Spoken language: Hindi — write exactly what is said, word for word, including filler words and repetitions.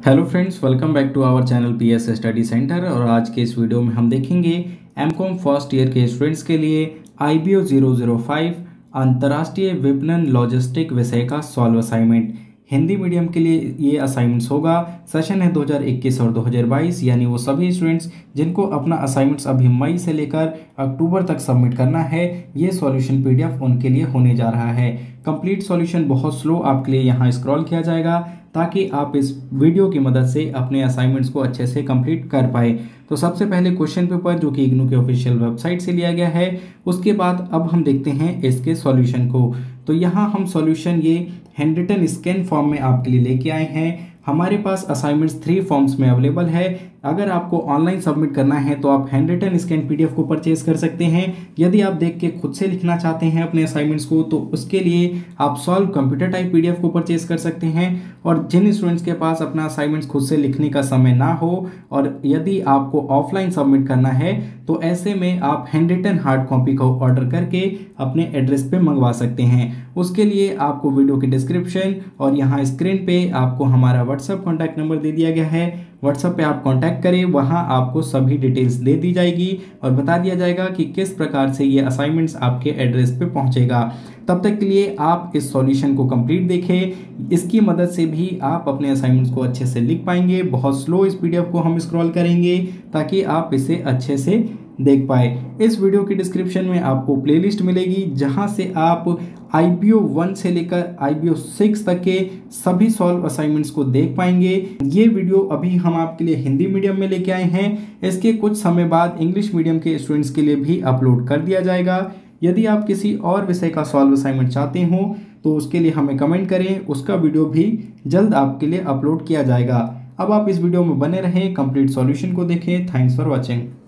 Hello friends, welcome back to our channel P S study centre. और आज के इस वीडियो में हम देखेंगे एम कॉम फर्स्ट ईयर के स्टूडेंट्स के लिए I B O zero zero five अंतर्राष्ट्रीय विपणन लॉजिस्टिक विषय का सॉल्व असाइनमेंट। हिंदी मीडियम के लिए ये असाइनमेंट्स होगा। सेशन है दो हज़ार इक्कीस और दो हज़ार बाईस, यानी वो सभी स्टूडेंट्स जिनको अपना असाइनमेंट्स अभी मई से लेकर अक्टूबर तक सबमिट करना है, ये सॉल्यूशन पीडीएफ उनके लिए होने जा रहा है। कंप्लीट सॉल्यूशन बहुत स्लो आपके लिए यहाँ स्क्रॉल किया जाएगा ताकि आप इस वीडियो की मदद से अपने असाइनमेंट्स को अच्छे से कंप्लीट कर पाए। तो सबसे पहले क्वेश्चन पेपर जो कि इग्नू के ऑफिशियल वेबसाइट से लिया गया है, उसके बाद अब हम देखते हैं इसके सॉल्यूशन को। तो यहाँ हम सॉल्यूशन ये हैंड रिटन स्कैन फॉर्म में आपके लिए लेके आए हैं। हमारे पास असाइनमेंट्स थ्री फॉर्म्स में अवेलेबल है। अगर आपको ऑनलाइन सबमिट करना है तो आप हैंड रिटन स्कैन पीडीएफ को परचेज कर सकते हैं। यदि आप देख के खुद से लिखना चाहते हैं अपने असाइनमेंट्स को, तो उसके लिए आप सॉल्व कंप्यूटर टाइप पीडीएफ को परचेज कर सकते हैं। और जिन स्टूडेंट्स के पास अपना असाइनमेंट्स खुद से लिखने का समय ना हो और यदि आपको ऑफलाइन सबमिट करना है, तो ऐसे में आप हैंड रिटन हार्ड कॉपी को ऑर्डर करके अपने एड्रेस पे मंगवा सकते हैं। उसके लिए आपको वीडियो के डिस्क्रिप्शन और यहाँ स्क्रीन पे आपको हमारा व्हाट्सएप कॉन्टैक्ट नंबर दे दिया गया है। व्हाट्सएप पे आप कांटेक्ट करें, वहां आपको सभी डिटेल्स दे दी जाएगी और बता दिया जाएगा कि किस प्रकार से ये असाइनमेंट्स आपके एड्रेस पे पहुंचेगा। तब तक के लिए आप इस सॉल्यूशन को कंप्लीट देखें। इसकी मदद से भी आप अपने असाइनमेंट्स को अच्छे से लिख पाएंगे। बहुत स्लो इस पीडीएफ को हम स्क्रॉल करेंगे ताकि आप इसे अच्छे से देख पाए। इस वीडियो की डिस्क्रिप्शन में आपको प्लेलिस्ट मिलेगी जहां से आप आई बी ओ वन से लेकर आई बी ओ सिक्स तक के सभी सॉल्व असाइनमेंट्स को देख पाएंगे। ये वीडियो अभी हम आपके लिए हिंदी मीडियम में लेके आए हैं। इसके कुछ समय बाद इंग्लिश मीडियम के स्टूडेंट्स के लिए भी अपलोड कर दिया जाएगा। यदि आप किसी और विषय का सॉल्व असाइनमेंट चाहते हो तो उसके लिए हमें कमेंट करें, उसका वीडियो भी जल्द आपके लिए अपलोड किया जाएगा। अब आप इस वीडियो में बने रहें, कंप्लीट सॉल्यूशन को देखें। Thanks for watching.